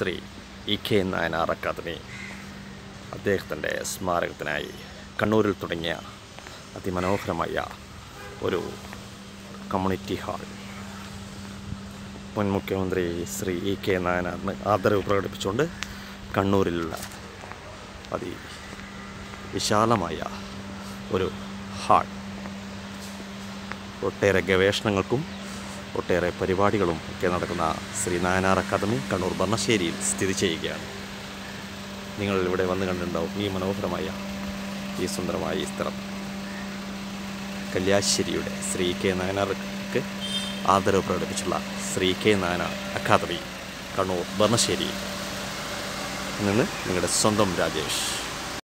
Shri K Nayanar academy അദ്ദേഹത്തിൻ്റെ സ്മാരകത്തിനായി കണ്ണൂരിൽ തുടങ്ങിയ അതിമനോഹരമായ ഒരു കമ്മ്യൂണിറ്റി ഹാൾ മുൻ മുഖ്യമന്ത്രി ശ്രീ കെ നായനാറിന് ആദരവ് പ്രകടിപ്പിച്ചുകൊണ്ട് കണ്ണൂരിലുള്ള വിശാലമായ ഒരു ഹാൾ ഒട്ടേറെ ഗവേഷണങ്ങൾക്കും ഒട്ടേറെ പരിപാടികളും ഒക്കെ നടക്കുന്ന ശ്രീ നായനാർ അക്കാദമി കണ്ണൂർ ബർണശ്ശേരിയിൽ സ്ഥിതി ചെയ്യുകയാണ്. നിങ്ങൾ ഇവിടെ വന്ന് കണ്ടിട്ടുണ്ടാവും ഈ മനോഹരമായ ഈ സുന്ദരമായ ഈ സ്ഥലം. കല്യാശ്ശേരിയുടെ ശ്രീ കെ നായനാർക്ക് ആദരവ് പ്രകടിപ്പിച്ചുള്ള ശ്രീ കെ നായനാർ അക്കാദമി കണ്ണൂർ ബർണശ്ശേരിയിൽ നിന്ന് നിങ്ങളുടെ സ്വന്തം രാജേഷ്.